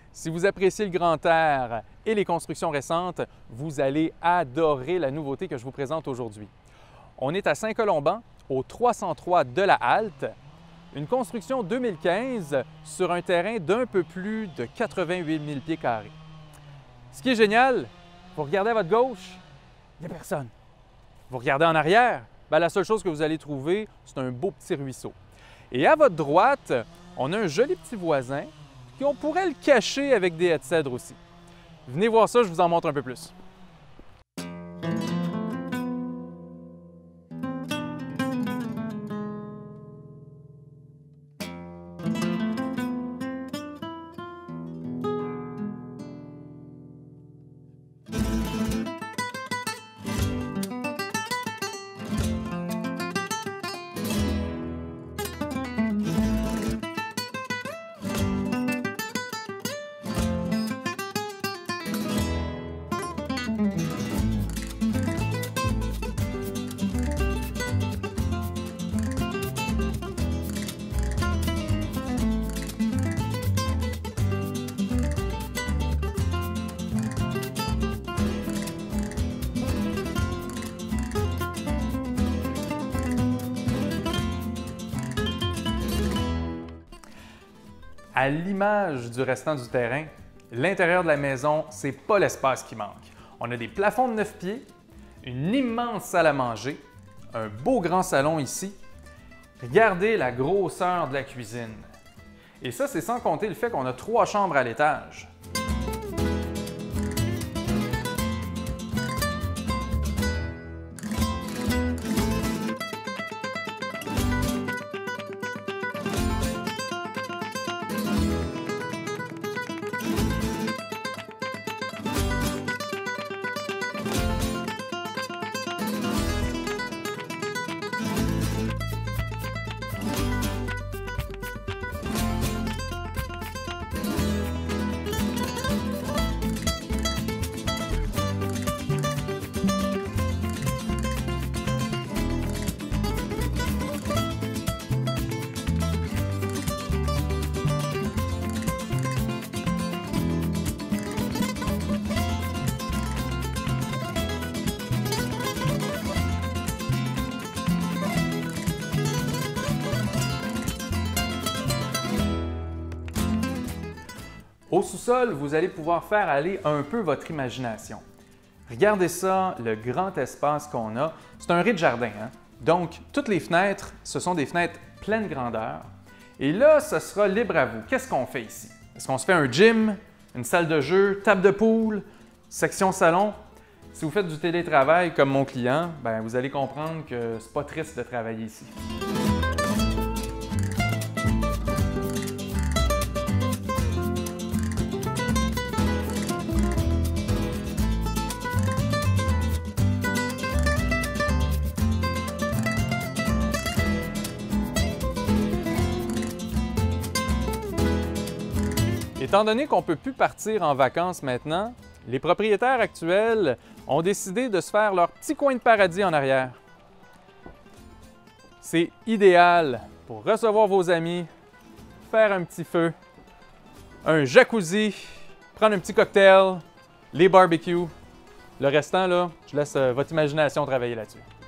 Si vous appréciez le grand air et les constructions récentes, vous allez adorer la nouveauté que je vous présente aujourd'hui. On est à Saint-Colomban, au 303 de la Halte, une construction 2015 sur un terrain d'un peu plus de 88 000 pieds carrés. Ce qui est génial, vous regardez à votre gauche, il n'y a personne. Vous regardez en arrière, la seule chose que vous allez trouver, c'est un beau petit ruisseau. Et à votre droite, on a un joli petit voisin, puis on pourrait le cacher avec des haies de cèdre aussi. Venez voir ça, je vous en montre un peu plus. À l'image du restant du terrain, l'intérieur de la maison, c'est pas l'espace qui manque. On a des plafonds de 9 pieds, une immense salle à manger, un beau grand salon ici. Regardez la grosseur de la cuisine. Et ça, c'est sans compter le fait qu'on a 3 chambres à l'étage. Au sous-sol, vous allez pouvoir faire aller un peu votre imagination. Regardez ça, le grand espace qu'on a. C'est un rez-de-jardin, hein? Donc, toutes les fenêtres, ce sont des fenêtres pleine grandeur. Et là, ce sera libre à vous. Qu'est-ce qu'on fait ici? Est-ce qu'on se fait un gym, une salle de jeu, table de pool, section salon? Si vous faites du télétravail comme mon client, vous allez comprendre que c'est pas triste de travailler ici. Étant donné qu'on ne peut plus partir en vacances maintenant, les propriétaires actuels ont décidé de se faire leur petit coin de paradis en arrière. C'est idéal pour recevoir vos amis, faire un petit feu, un jacuzzi, prendre un petit cocktail, les barbecues. Le restant, là, je laisse votre imagination travailler là-dessus.